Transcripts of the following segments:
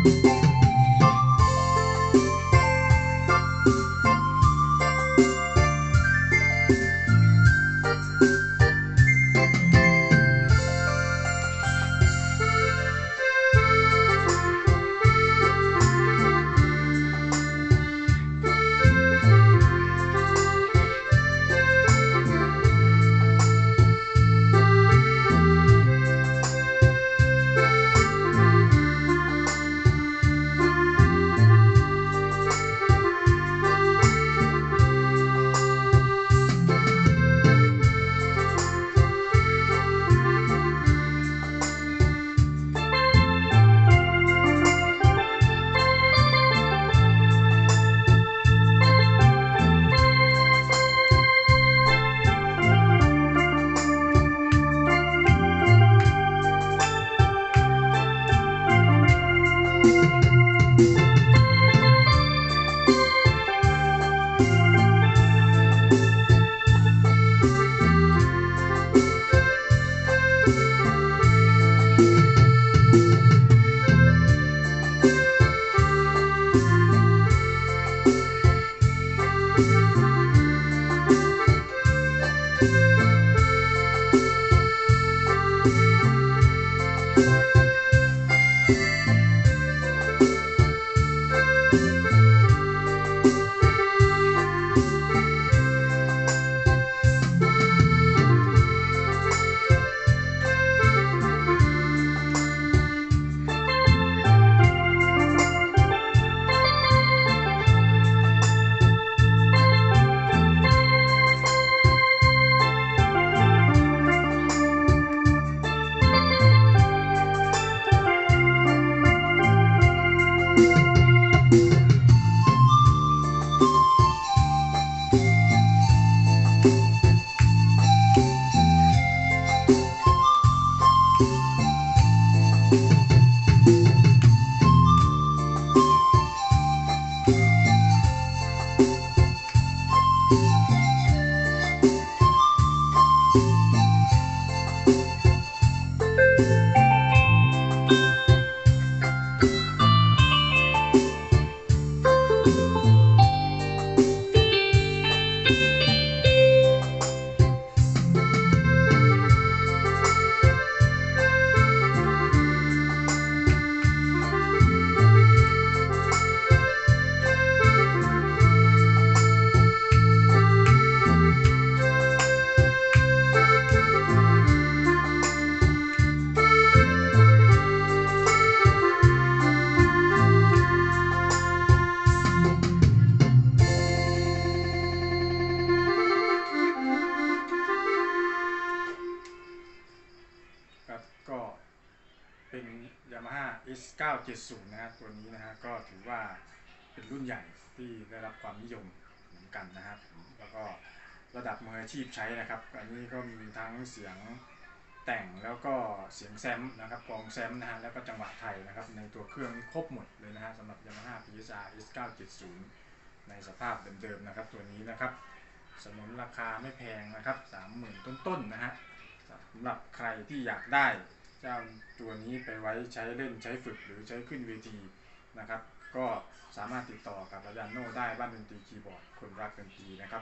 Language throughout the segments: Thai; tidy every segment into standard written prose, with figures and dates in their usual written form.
เป็น Yamaha S970 นะฮะตัวนี้นะฮะก็ถือว่าเป็นรุ่นใหญ่ที่ได้รับความนิยมเหมือนกันนะครับแล้วก็ระดับมืออาชีพใช้นะครับอันนี้ก็มีทั้งเสียงแต่งแล้วก็เสียงแซมนะครับกองแซมนะฮะแล้วก็จังหวะไทยนะครับในตัวเครื่องนี้ครบหมดเลยนะฮะสำหรับ Yamaha PSR S970 ในสภาพเดิมๆนะครับตัวนี้นะครับสนุนราคาไม่แพงนะครับ 30,000 ต้นๆนะฮะสำหรับใครที่อยากได้เจ้าตัวนี้ไปไว้ใช้เล่นใช้ฝึกหรือใช้ขึ้นเวทีนะครับก็สามารถติดต่อกับอาจารย์โน่ได้บ้านดนตรีคีย์บอร์ดคนรักดนตรีนะครับ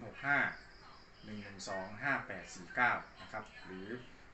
065-112-5849นะครับหรือ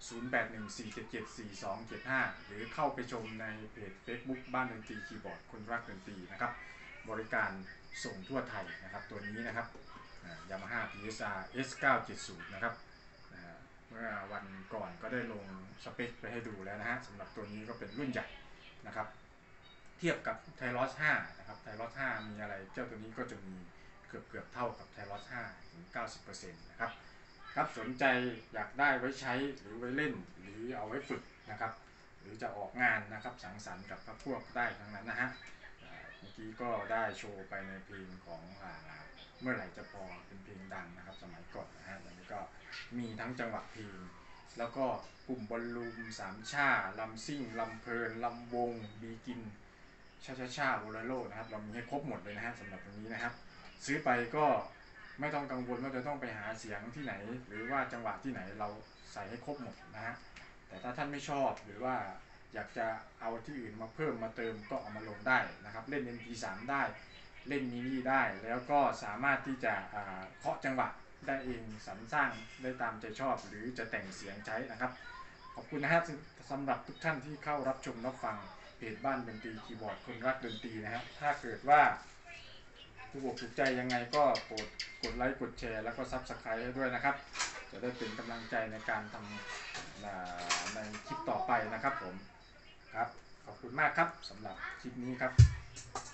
0814774275หรือเข้าไปชมในเพจ Facebook บ้านดนตรีคีย์บอร์ดคนรักดนตรีนะครับบริการส่งทั่วไทยนะครับตัวนี้นะครับYamaha PSR S970 นะครับเมื่อวันก่อนก็ได้ลงสเปคไปให้ดูแล้วนะฮะสำหรับตัวนี้ก็เป็นรุ่นใหญ่นะครับเทียบกับไทรอส5นะครับไทรอส5มีอะไรเจ้าตัวนี้ก็จะมีเกือบเท่ากับไทรอส5ถึง 90% นะครับครับสนใจอยากได้ไว้ใช้หรือไว้เล่นหรือเอาไว้ฝึกนะครับหรือจะออกงานนะครับสังสรรค์กับพวกได้ทั้งนั้นนะฮะเมื่อกี้ก็ได้โชว์ไปในเพลงของเมื่อไหร่จะพอเป็นเพลงดังนะครับสมัยก่อนนะฮะตอนนี้ก็มีทั้งจังหวะเพลงแล้วก็กลุ่มบอลลูมสามชาลำซิ่งลำเพลินลำวงบีกินชาโบราโลนะครับเรามีให้ครบหมดเลยนะฮะสำหรับตรงนี้นะครับซื้อไปก็ไม่ต้องกังวลว่าจะต้องไปหาเสียงที่ไหนหรือว่าจังหวะที่ไหนเราใส่ให้ครบหมดนะฮะแต่ถ้าท่านไม่ชอบหรือว่าอยากจะเอาที่อื่นมาเพิ่มมาเติมก็เอามาลงได้นะครับเล่น MP3 ได้เล่นมินิได้แล้วก็สามารถที่จะเคาะจังหวะได้เองสรรสร้างได้ตามใจชอบหรือจะแต่งเสียงใช้นะครับขอบคุณนะครับสำหรับทุกท่านที่เข้ารับชมรับฟังเพจบ้านดนตรีคีย์บอร์ดคนรักดนตรีนะครับถ้าเกิดว่าถูกอกถูกใจยังไงก็โปรดกดไลค์กดแชร์แล้วก็ซับสไครต์ด้วยนะครับจะได้เป็นกำลังใจในการทำในคลิปต่อไปนะครับผมครับขอบคุณมากครับสำหรับคลิปนี้ครับ